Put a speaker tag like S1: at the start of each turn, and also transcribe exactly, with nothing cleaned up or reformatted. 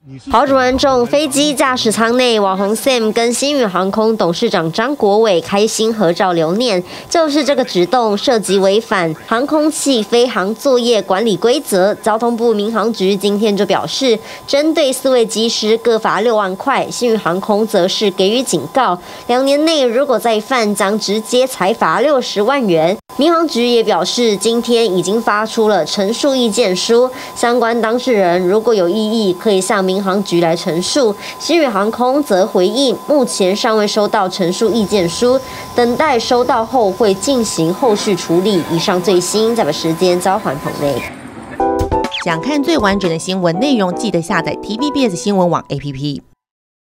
S1: 豪主案中，飞机驾驶舱内，网红 Sam 跟星宇航空董事长张国伟开心合照留念。就是这个举动涉及违反航空器飞航作业管理规则，交通部民航局今天就表示，针对四位机师各罚六万块，星宇航空则是给予警告，两年内如果再犯，将直接裁罚六十万元。民航局也表示，今天已经发出了陈述意见书，相关当事人如果有异议，可以向民航局来陈述。星宇航空则回应，目前尚未收到陈述意见书，等待收到后会进行后续处理。以上最新，再把时间交还棚内。
S2: 想看最完整的新闻内容，记得下载 T V B S 新闻网 A P P。